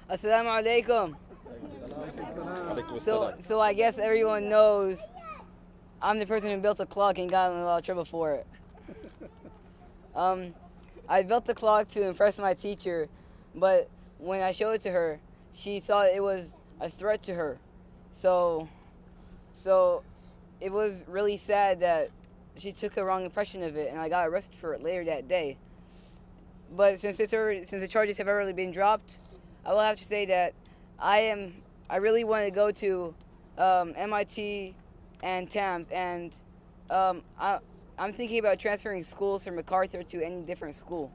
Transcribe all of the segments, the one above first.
Assalamu alaikum. So I guess everyone knows I'm the person who built a clock and got in a lot of trouble for it. I built the clock to impress my teacher, but when I showed it to her, she thought it was a threat to her. So it was really sad that she took a wrong impression of it, and I got arrested for it later that day. But since the charges have already been dropped, I will have to say that I really want to go to MIT and TAMS, and I'm thinking about transferring schools from MacArthur to any different school.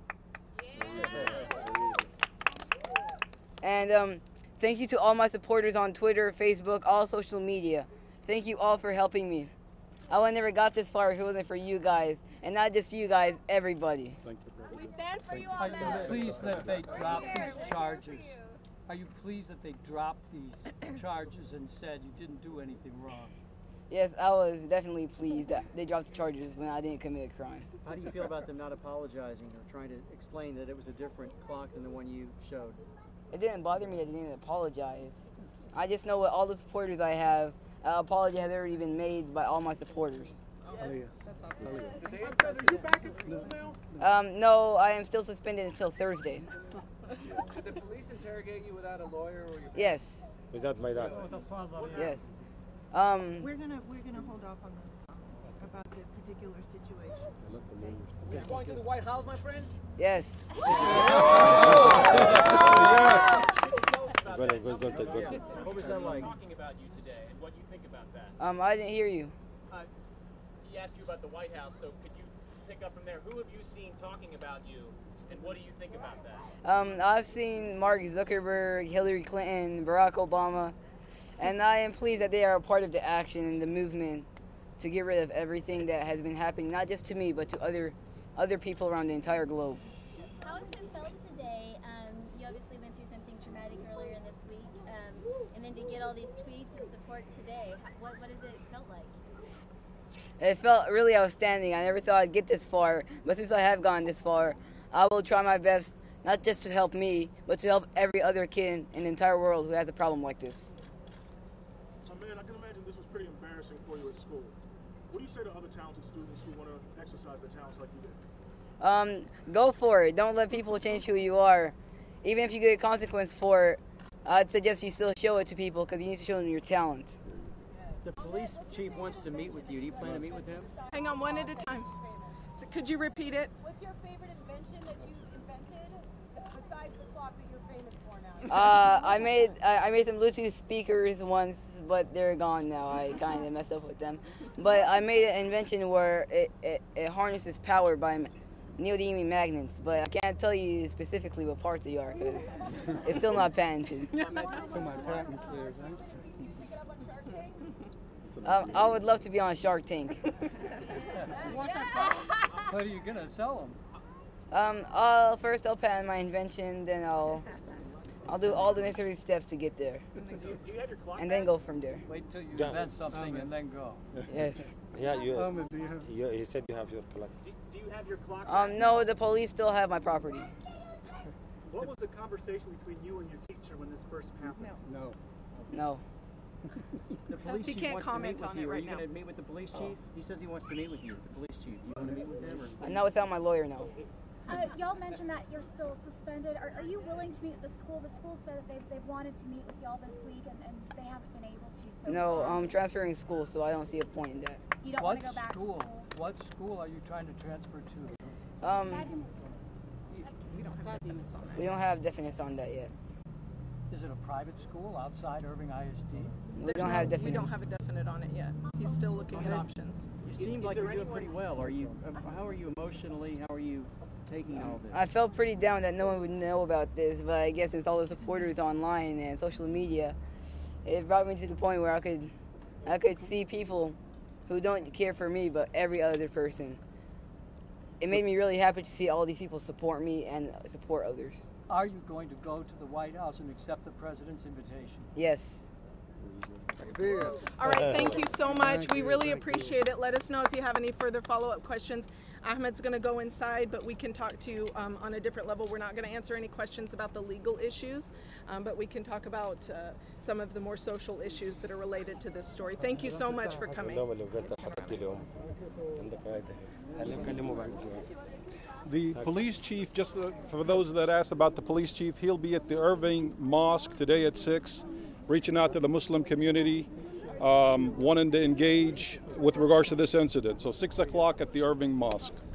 And thank you to all my supporters on Twitter, Facebook, all social media. Thank you all for helping me. I would have never got this far if it wasn't for you guys, and not just you guys, everybody. Thank you, brother. We stand for you all. Are you pleased that they dropped these charges? Are you pleased that they dropped these charges and said you didn't do anything wrong? Yes, I was definitely pleased that they dropped the charges when I didn't commit a crime. How do you feel about them not apologizing or trying to explain that it was a different clock than the one you showed? It didn't bother me that they didn't apologize. I just know with all the supporters I have, an apology has already been made by all my supporters. That's awesome. Are you back in school now? No, I am still suspended until Thursday. Did the police interrogate you without a lawyer or your Yes. Without my dad. Yes. We're gonna hold off on those comments about the particular situation. Are you going to the White House, my friend? Yes. Good. What was that like? Talking about you today, and what you think about that. I didn't hear you. He asked you about the White House, so could you pick up from there? Who have you seen talking about you, and what do you think about that? I've seen Mark Zuckerberg, Hillary Clinton, Barack Obama, and I am pleased that they are a part of the action and the movement to get rid of everything that has been happening, not just to me, but to other people around the entire globe. How has it felt today? You obviously went through something traumatic earlier in this week, and then to get all these tweets and support today, what has it felt like? It felt really outstanding. I never thought I'd get this far, but since I have gone this far, I will try my best, not just to help me, but to help every other kid in the entire world who has a problem like this. So, man, I can imagine this was pretty embarrassing for you at school. What do you say to other talented students who want to exercise their talents like you did? Go for it. Don't let people change who you are. Even if you get a consequence for it, I'd suggest you still show it to people because you need to show them your talent. The police chief wants to meet with you. Do you plan to meet with him? Hang on, one at a time. So could you repeat it? What's your favorite invention that you invented besides the clock that you're famous for now? I made some Bluetooth speakers once, but they're gone now. I kind of messed up with them. But I made an invention where it harnesses power by neodymium magnets, but I can't tell you specifically what parts they are because it's still not patented. So my patent clears, huh? I would love to be on Shark Tank. What are you gonna sell them? First I'll patent my invention, then I'll do all the necessary steps to get there, Do you have your clock and then go from there. Wait till you Yeah. invent something and then go. Yes. Yeah, Do you have? he said you have your clock. Do you have your clock No, the police still have my property. What was the conversation between you and your teacher when this first happened? No. No. The police He chief can't wants to comment meet with on you. it Are right you now. going to meet with the police chief? He says he wants to meet with you, the police chief. Do you want to meet with him? Or? Not without my lawyer, no. Y'all mentioned that you're still suspended. Are you willing to meet with the school? The school said that they've wanted to meet with y'all this week, and they haven't been able to. So No, far. I'm transferring school, so I don't see a point in that. You don't What want to go back school? to school. What school are you trying to transfer to? We don't have definites on that yet. Is it a private school outside Irving ISD? We don't have definites. We don't have a definite on it yet. He's still looking at options. You seem like you're doing pretty well. Are you? How are you emotionally? How are you taking all this? I felt pretty down that no one would know about this, but I guess it's all the supporters online and social media. It brought me to the point where I could see people who don't care for me, but every other person. It made me really happy to see all these people support me and support others. Are you going to go to the White House and accept the president's invitation? Yes. All right, thank you so much. We really appreciate it. Let us know if you have any further follow-up questions. Ahmed's going to go inside, but we can talk to you on a different level. We're not going to answer any questions about the legal issues, but we can talk about some of the more social issues that are related to this story. Thank you so much for coming. The police chief, just for those that asked about the police chief, he'll be at the Irving Mosque today at 6, reaching out to the Muslim community, wanting to engage with regards to this incident. So 6 o'clock at the Irving Mosque.